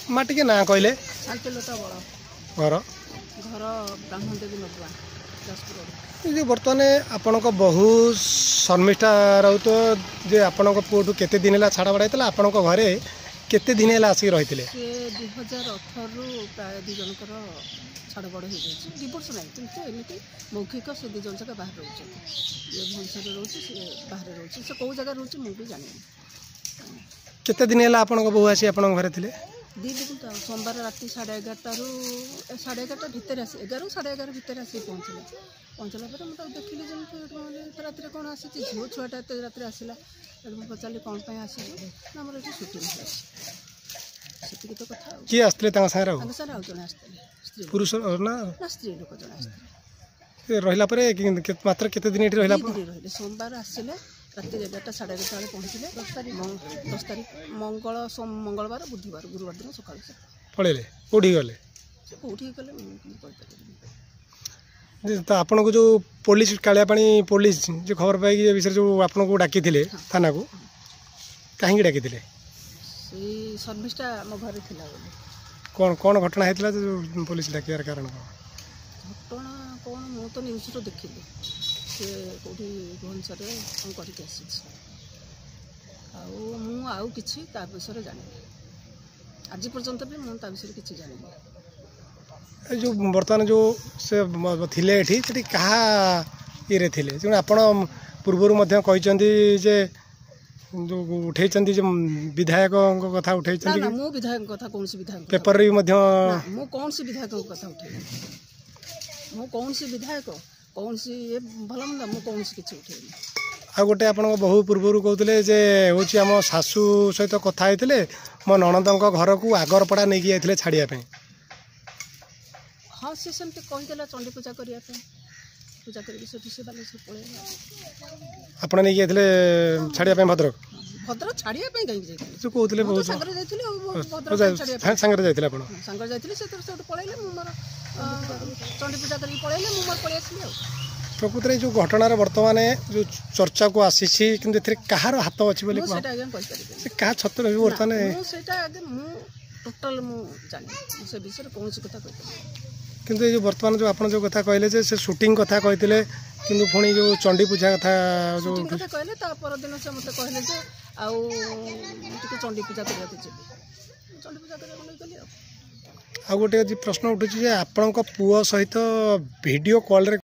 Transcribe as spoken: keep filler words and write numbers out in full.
माँ टे ना कहले शांतिलता बड़ घर घर ब्राह्मण देवी नदुआ जाजपुर जो बर्तमान आपण बहु शर्मिष्ठा रहुत जे आपण पुओ केते दिन है छाड़ा बड़ा आपण घरे केते दिन है आसिक रही थे सी दुई हजार अठर रु प्राय दु जनकर छाड़ बड़ हो जाए डिवोर्स ना कि एमती मौखिक से दुई जन जगह बाहर रोचे ये भुवनेश्वर रोचे सी बाहर रोचे से कौ जगह रोचे मुझे जानी केते दिन है आपण बहु आसी आपण घरे थे दी दिन तो सोमवार राति साढ़े एगारटा रु साढ़े एगारटा भितर आसी एगार साढ़े एगार भितर आसी पहुँचले पहुँचला पर मुझे देखिली जमी राति कौन आसी झील छुआटा एत राति आसला मुझे पचारि कौन आसी आमर ये सुटिंग से तो कथा किए आसते सारे सारे आउ जन आसते पुरुष ना ना स्त्री लोक जन आसते रहा मात्र केते दिन रहा रही सोमवार आसिले राति एगारटा साढ़े एगारटा बेले पहुँचले दस तारीख दस तारीख मंगल सोम मंगलवार बुधवार गुरुवार दिन सका पलैले कौटी गले कौटी गले तो आपन को जो पुलिस कालियापाणी पुलिस जो खबर पाई विषय जो आपन को डाकी थे थाना को कहीं डाकी थे सर्विसटा मो घर थिला कौन कौन घटना होता जो पुलिस डाकियार कारण घटना कौन मु तो न्यूज तो देखिली से कौटी भुवनेश्वर कौन करके आसी आउ किसी विषय जानी आज पर्यंत भी मुझे विषय किसी जानी जो बर्तमान जो से थिले एठी सेठी कहा ये थिले जो आपण पूर्व जे जो उठे जो विधायक कथा उठे मो विधायक कथा कौन सी विधायक पेपर भी मो कौन सी विधायक कथा उठे मो कौन सी विधायक कौन सी ये भल मंद मु कौन सी किसी उठे आ गोटे आप बहु पूर्व कहते जे हूँ आम शाशु सहित कथा होते मो नणद घर को आगरपड़ा नहीं जाते छाड़ापी हाँ सी सेमती कहीदेला चंडी पूजा करने पूजा करके पड़े आप नहीं जाते छाड़ापी भद्रक भद्रक छाड़िया कहीं जो कहते बहुत सांगे सांगे जाते सांगे जाते पलैले मोर चंडी पूजा करके पलैले मोर पलि आसली प्रकृत में जो घटनार बर्तमान जो चर्चा को आसी कि कहार हाथ अच्छी क्या छत रही बर्तमान टोटाल से विषय कौन सी कथा किंतु ये जो बर्तमान जो आप जो कथा कहले जे से शूटिंग कथा कहते किंतु पुणी जो चंडी पूजा कथा जो कथा कहले ता परदिन से मते कहले जे आउ टिके चंडी पूजा करबा के जेबे चंडी पूजा करबा नै गली आ गोटे प्रश्न उठुची जे आपन को पुओ सहित वीडियो कॉल रे